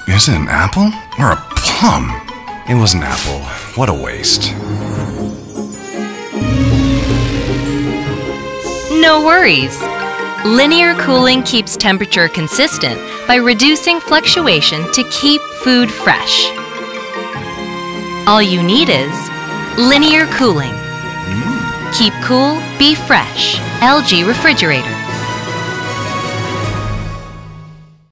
Is it an apple or a plum? It was an apple. What a waste. No worries. Linear cooling keeps temperature consistent by reducing fluctuation to keep food fresh. All you need is linear cooling. Keep cool, be fresh. LG Refrigerator.